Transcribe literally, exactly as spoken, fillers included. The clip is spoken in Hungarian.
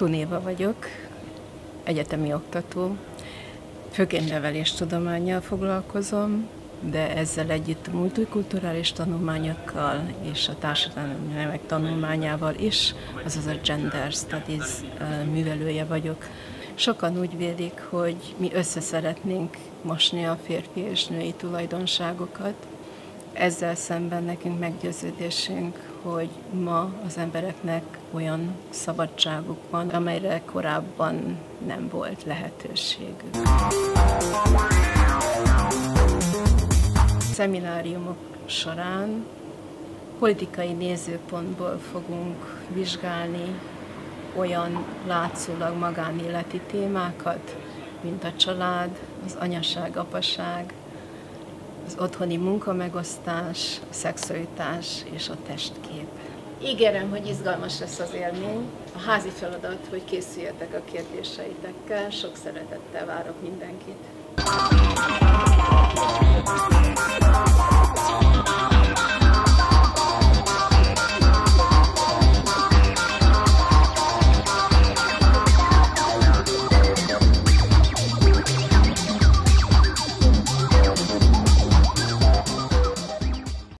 Thun Éva vagyok, egyetemi oktató, főként neveléstudománnyal foglalkozom, de ezzel együtt a multikulturális tanulmányokkal és a társadalmi nemek tanulmányával is, azaz a Gender Studies művelője vagyok. Sokan úgy vélik, hogy mi össze szeretnénk mosni a férfi és női tulajdonságokat. Ezzel szemben nekünk meggyőződésünk, hogy ma az embereknek olyan szabadságuk van, amelyre korábban nem volt lehetőségük. Szemináriumok során politikai nézőpontból fogunk vizsgálni olyan látszólag magánéleti témákat, mint a család, az anyaság, apaság, az otthoni munkamegosztás, a szexualitás és a testkép. Ígérem, hogy izgalmas lesz az élmény. A házi feladat, hogy készüljetek a kérdéseitekkel. Sok szeretettel várok mindenkit.